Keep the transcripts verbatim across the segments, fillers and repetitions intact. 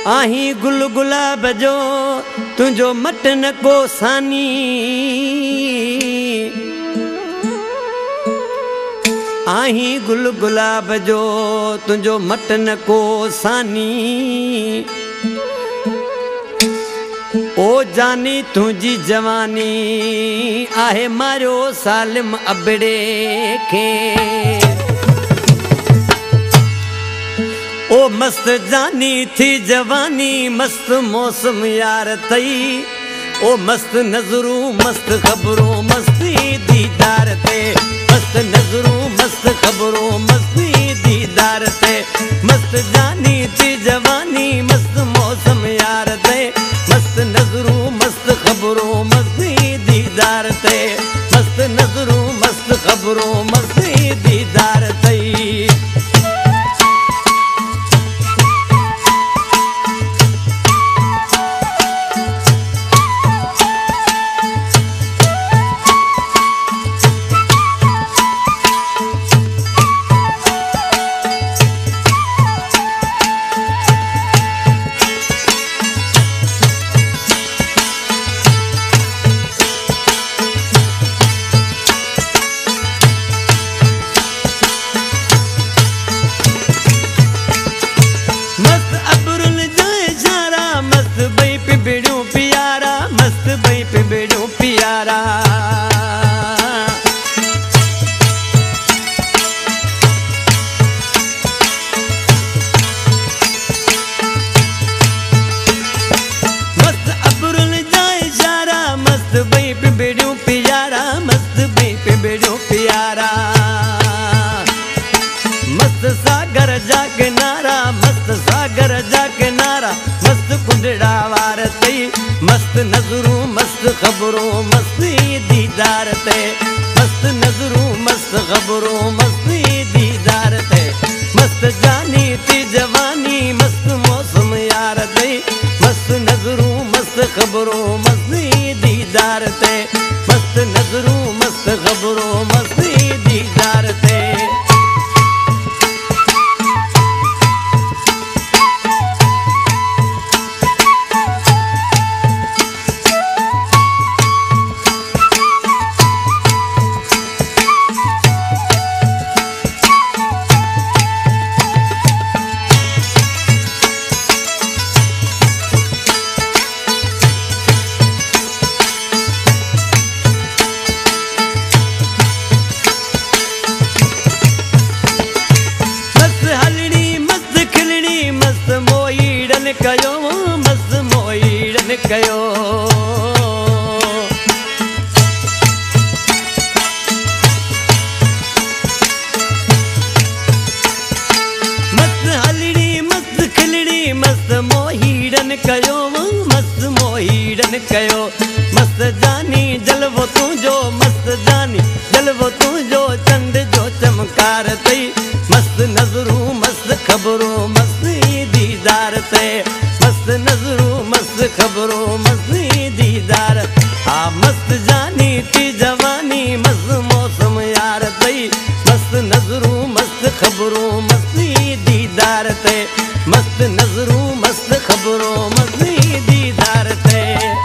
आही गुल गुलाब जो तुझो मटन को सानी आही गुल गुलाब जो तुझो मटन को सानी ओ जानी तुझी जवानी आहे मारो सालिम अबड़े के ओ मस्त जानी थी जवानी मस्त मौसम यार तई ओ मस्त नजरू मस्त खबरों मस्ती दीदार ते मस्त नजरू मस्त खबरों मस्ती दीदार ते मस्त जानी थी जवानी मस्त मौसम यार ते मस्त नजरू मस्त खबरों मस्ती दीदार ते मस्त नजरू मस्त खबरों मस्ती दीदार तई प्यारा मस्त सागर जा किनारा मस्त सागर जा किनारा मस्त कुंडड़ा वार तई मस्त नजरू मस्त खबरों मस्ती दीदार ते मस्त नजरू मस्त खबरों मस्ती दीदार ते मस्त जानी थी जवानी मस्त मौसम यार तई मस्त नजरू मस्त खबरों मस्ती दीदार ते मस्त नजरू मस्त खबरों मस्ती दीदार ते कयो मस्त मोईड़न कयो मस्त हलड़ी मस्त खिलड़ी मस्त मोहीड़न कयो मस्त मोहीड़न कयो मस्त जानी जलवो तुझो मस्त जानी जलवो तुझो चंद जो चमकार तई मस्त नजरू मस्त खबरों मस्ती दीदार ते मस्त नजरू मस्त खबरों मस्ती दीदार आ मस्त जानी थी जवानी मस्त मौसम यार तई मस्त नजरू मस्त खबरों मस्ती दीदार ते मस्त नजरू मस्त खबरों मस्ती दीदार ते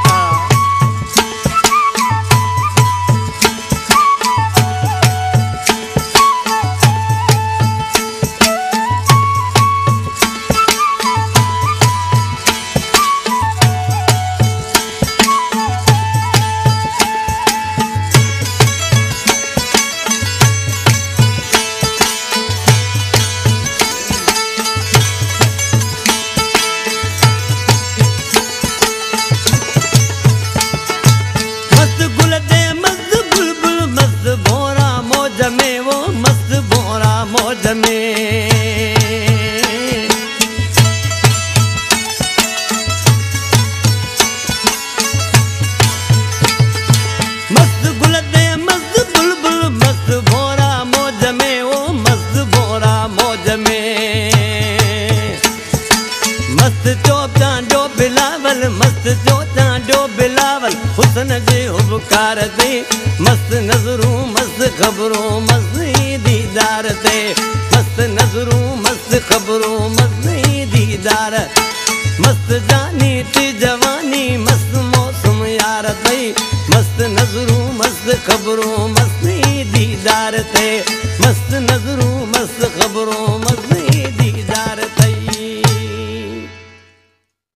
मौज में मस्त गुल दे मस्त बुलबुल मस्त भोरा मौज में वो मस्त भोरा मौज में मस्त चौथा जो बिलावल मस्त चौथा जो बिलावल हुसन जे हुबकार दे मस्त नजरू मस्त खबरों मस्ती दीदार ते मस्त नजरू मस्त खबरों मस्ती दीदार मस्त ते